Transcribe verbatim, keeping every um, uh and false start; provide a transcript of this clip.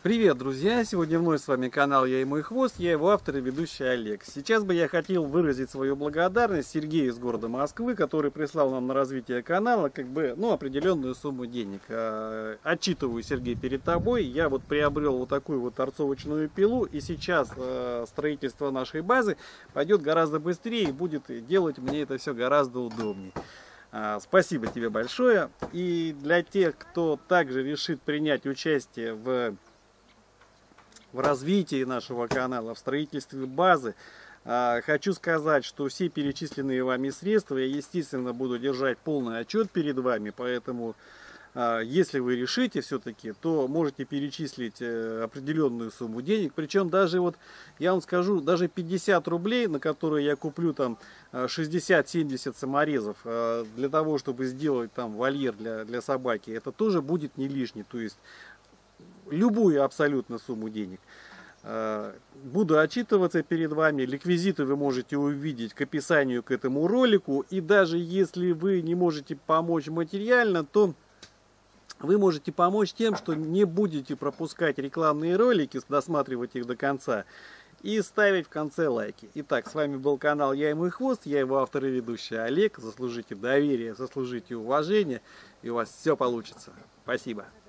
Привет, друзья! Сегодня вновь с вами канал «Я и мой хвост», я его автор и ведущий Олег. Сейчас бы я хотел выразить свою благодарность Сергею из города Москвы, который прислал нам на развитие канала как бы, ну, определенную сумму денег. Отчитываю, Сергей, перед тобой. Я вот приобрел вот такую вот торцовочную пилу, и сейчас строительство нашей базы пойдет гораздо быстрее и будет делать мне это все гораздо удобнее. Спасибо тебе большое. И для тех, кто также решит принять участие в в развитии нашего канала, в строительстве базы, хочу сказать, что все перечисленные вами средства я, естественно, буду держать полный отчет перед вами, поэтому если вы решите все-таки, то можете перечислить определенную сумму денег. Причем даже вот, я вам скажу, даже пятьдесят рублей, на которые я куплю там шестьдесят-семьдесят саморезов, для того, чтобы сделать там вольер для, для собаки, это тоже будет не лишний. То есть любую абсолютно сумму денег. Буду отчитываться перед вами. Реквизиты вы можете увидеть к описанию к этому ролику. И даже если вы не можете помочь материально, то вы можете помочь тем, что не будете пропускать рекламные ролики, досматривать их до конца и ставить в конце лайки. Итак, с вами был канал «Я и мой хвост», я его автор и ведущий Олег. Заслужите доверие, заслужите уважение, и у вас все получится. Спасибо.